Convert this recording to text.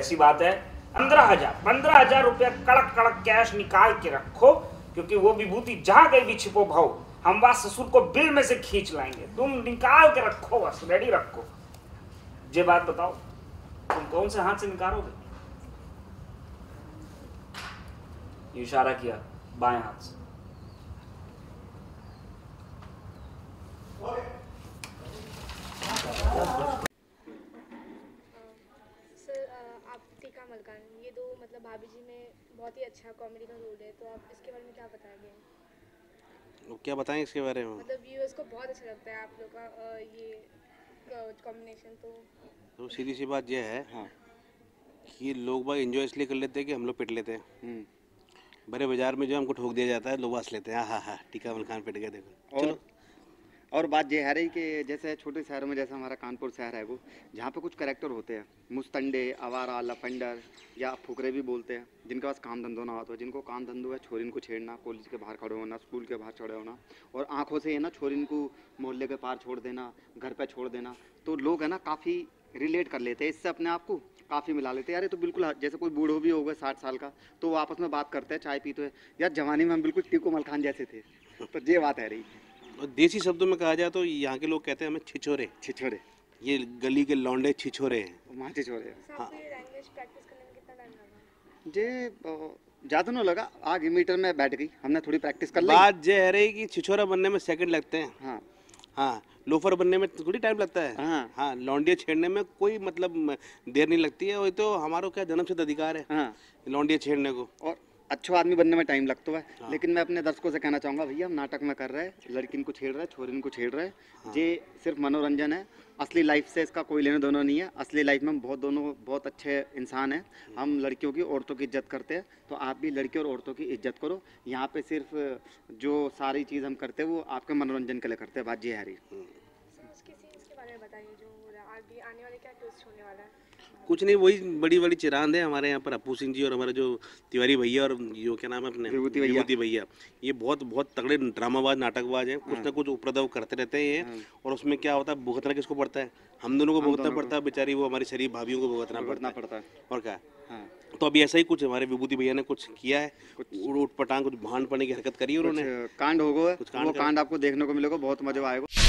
ऐसी बात है 15,000 रुपया कड़क कड़क कैश निकाल के रखो, क्योंकि वो विभूति जहां गई भी छिपो भाव, हम बात ससुर को बिल में से खींच लाएंगे। तुम निकाल के रखो, बस रेडी रखो। ये बात बताओ, तुम कौन से हाथ से निकालोगे? इशारा किया बाएं हाथ से। आप टीका मलकान, ये दो मतलब भाभी जी में बहुत ही अच्छा कॉमेडी का रोल है, तो आप इसके बारे में क्या बताएंगे? क्या बताएं इसके बारे में? मतलब व्यूअर्स को बहुत अच्छा लगता है आप लोग का ये कॉम्बिनेशन। तो सीधी सी बात यह है हाँ कि लोग बाग एंजॉय इसलिए कर लेते हैं कि हम लोग पिट लेते हैं। बड़े बाजार में जो हमको ठोक दिया जाता है, लोग हंस लेते हैं, हाँ हाँ टीका मलकान पिट गए, देखो। चलो, और बात ये है रही कि जैसे छोटे शहरों में, जैसे हमारा कानपुर शहर है वो, जहाँ पे कुछ कैरेक्टर होते हैं मुस्तंडे, आवारा, लफंडर या फुकरे भी बोलते हैं, जिनके पास काम धंधो ना होता है, जिनको काम धंधो है छोरिन को छेड़ना, कॉलेज के बाहर खड़े होना, स्कूल के बाहर खड़े होना, और आंखों से है ना छोरिन को मोहल्ले के पार छोड़ देना, घर पे छोड़ देना, तो लोग है ना काफ़ी रिलेट कर लेते हैं इससे, अपने आप को काफ़ी मिला लेते हैं। यार ये तो बिल्कुल जैसे कोई बूढ़ो भी होगा 60 साल का, तो वो आपस में बात करते हैं, चाय पीते हैं, यार जवानी में हम बिल्कुल टीको मलखान जैसे थे। तो ये बात है रही। और देसी शब्दों में कहा जाए तो यहाँ के लोग कहते हैं हमें छिछोरे। छिछोरे, ये गली के लौंडे छिछोरे हैं। वहाँ छिछोरे। आपको ये लैंग्वेज प्रैक्टिस करने में कितना टाइम लगा? जे ज़्यादा नहीं लगा, आगे मीटर में बैठ गई, हमने थोड़ी प्रैक्टिस कर ली। बात ये है रही कि छिछोरा बनने में सेकंड लगते हैं। हाँ हाँ, लोफर बनने में थोड़ी टाइम लगता है। हाँ हाँ, लौंडिया छेड़ने में कोई मतलब देर नहीं लगती है। वो तो हमारा क्या जन्मसिद्ध अधिकार है हाँ, लौंडिया छेड़ने को। और अच्छो आदमी बनने में टाइम लगता है। हाँ। लेकिन मैं अपने दर्शकों से कहना चाहूँगा, भैया हम नाटक में कर रहे हैं, लड़किन को छेड़ रहे हैं, छोरिन को छेड़ रहे हैं। हाँ। ये सिर्फ मनोरंजन है, असली लाइफ से इसका कोई लेना देना नहीं है। असली लाइफ में हम बहुत अच्छे इंसान हैं। हम लड़कियों की, औरतों की इज्जत करते हैं, तो आप भी लड़की और औरतों की इज्जत करो। यहाँ पे सिर्फ जो सारी चीज़ हम करते हैं वो आपके मनोरंजन के लिए करते हैं। बात ये है रही। उसके सीन्स के बारे में बताइए, जो हो रहा है आगे आने वाले क्या ट्विस्ट होने वाला है? कुछ नहीं, वही बड़ी बड़ी चिरांद है हमारे यहाँ पर। अप्पू सिंह जी और हमारे जो तिवारी भैया और जो क्या नाम है अपने विभूति भैया, ये बहुत तगड़े ड्रामाबाज, नाटकबाज हैं। कुछ ना कुछ उपद्रव करते रहते हैं ये। और उसमें क्या होता है, भुगतना किसको पड़ता है? हम दोनों को भुगतना पड़ता है, बेचारी वो हमारी शरीफ भाभियों को भुगतना पड़ता है। और क्या, तो अभी ऐसा ही कुछ हमारे विभूति भैया ने कुछ किया है, उठ पटांग कुछ भांड पड़ने की हरकत करी उन्होंने, कांड होगा, वो कांड आपको देखने को मिलेगा, बहुत मजा आएगा।